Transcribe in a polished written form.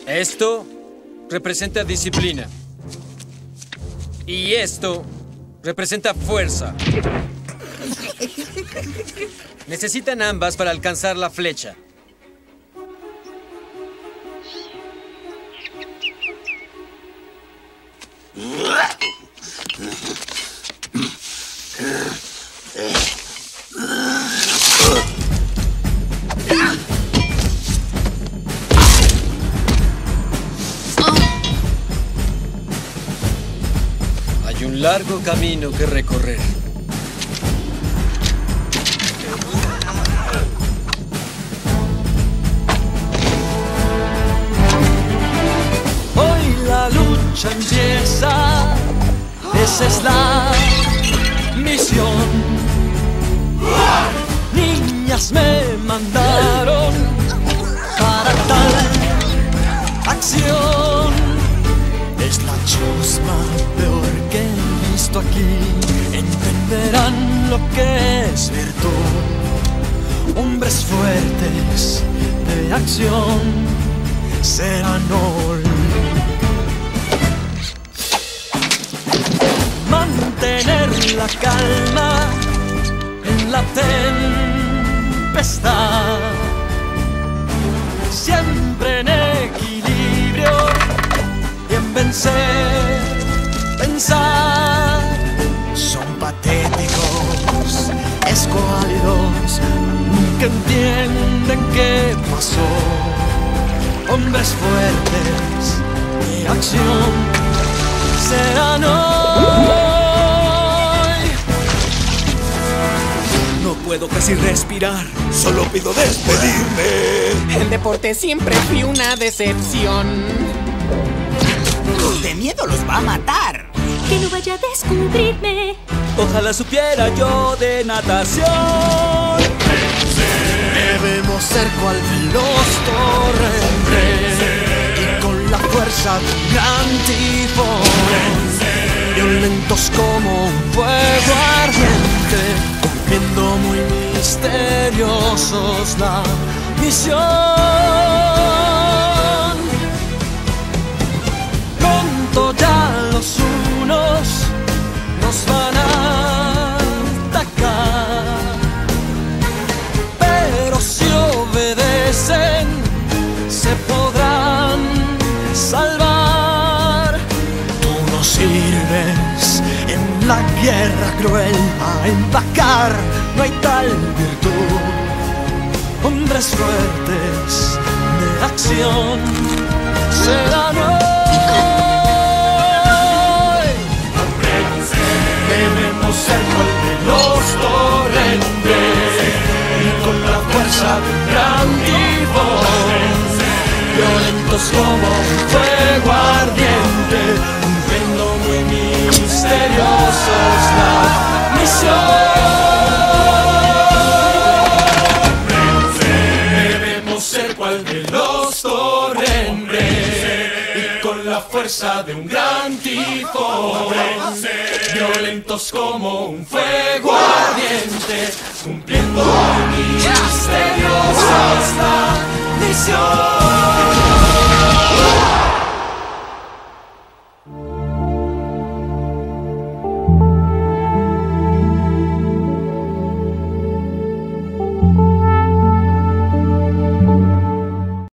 Esto representa disciplina. Y esto representa fuerza. Necesitan ambas para alcanzar la flecha. Hay un largo camino que recorrer. Hoy la lucha empieza, esa es la misión. Niñas me mandaron para tal acción. Es la chusma peor que he visto aquí. Entenderán lo que es virtud. Hombres fuertes de acción serán hoy. Mantener la calma en la tempestad, siempre en equilibrio y en vencer, pensar. Son patéticos, escuálidos, nunca entienden qué pasó. Hombres fuertes de acción serán hoy. No puedo casi respirar, solo pido despedirme. El deporte siempre fue una decepción. De miedo los va a matar. Que no vaya a descubrirme. Ojalá supiera yo de natación. Debemos ser cual veloz torrente y con la fuerza de un gran tifón, violentos como un fuego ardiente, cumpliendo muy misteriosos la misión. Pronto ya los unos nos van a atacar, pero si obedecen se podrán salvar. Tú no sirves en la guerra cruel a empacar, no hay tal virtud. Hombres fuertes de acción serán hoy. Debemos ser cual veloz torrente y con la fuerza de un gran tifón, violentos como un fuego ardiente, cumpliendo muy misteriosos la misión. Debemos ser cual veloz torrente y con la fuerza de un gran tifón, violentos como un fuego ardiente, cumpliendo muy misteriosos la misión.